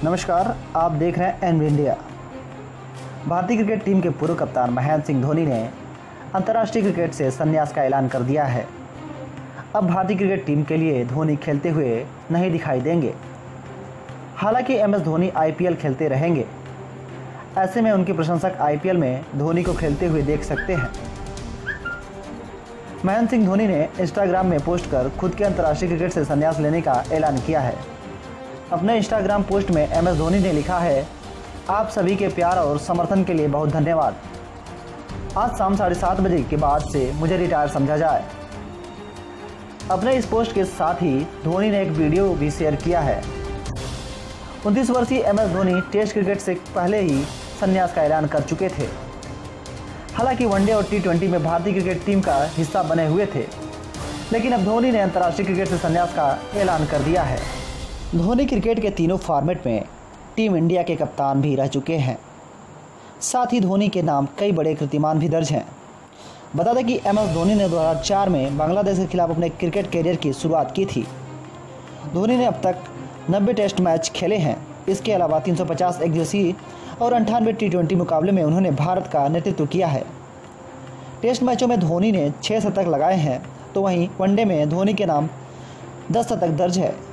नमस्कार, आप देख रहे हैं एन इंडिया। भारतीय क्रिकेट टीम के पूर्व कप्तान महेंद्र सिंह धोनी ने अंतर्राष्ट्रीय क्रिकेट से संन्यास का ऐलान कर दिया है। अब भारतीय क्रिकेट टीम के लिए धोनी खेलते हुए नहीं दिखाई देंगे। हालांकि एमएस धोनी आईपीएल खेलते रहेंगे। ऐसे में उनके प्रशंसक आईपीएल में धोनी को खेलते हुए देख सकते हैं। महेंद्र सिंह धोनी ने इंस्टाग्राम में पोस्ट कर खुद के अंतर्राष्ट्रीय क्रिकेट से संन्यास लेने का ऐलान किया है। अपने इंस्टाग्राम पोस्ट में एमएस धोनी ने लिखा है, आप सभी के प्यार और समर्थन के लिए बहुत धन्यवाद। आज शाम 7:30 बजे के बाद से मुझे रिटायर समझा जाए। अपने इस पोस्ट के साथ ही धोनी ने एक वीडियो भी शेयर किया है। 29 वर्षीय एमएस धोनी टेस्ट क्रिकेट से पहले ही संन्यास का ऐलान कर चुके थे। हालांकि वनडे और टी20 में भारतीय क्रिकेट टीम का हिस्सा बने हुए थे, लेकिन अब धोनी ने अंतर्राष्ट्रीय क्रिकेट से संन्यास का ऐलान कर दिया है। धोनी क्रिकेट के तीनों फॉर्मेट में टीम इंडिया के कप्तान भी रह चुके हैं। साथ ही धोनी के नाम कई बड़े कीर्तिमान भी दर्ज हैं। बता दें कि एमएस धोनी ने 2004 में बांग्लादेश के खिलाफ अपने क्रिकेट कैरियर की शुरुआत की थी। धोनी ने अब तक 90 टेस्ट मैच खेले हैं। इसके अलावा 350 एकदिवसीय और 98 टी20 मुकाबले में उन्होंने भारत का नेतृत्व किया है। टेस्ट मैचों में धोनी ने 6 शतक लगाए हैं, तो वहीं वनडे में धोनी के नाम 10 शतक दर्ज है।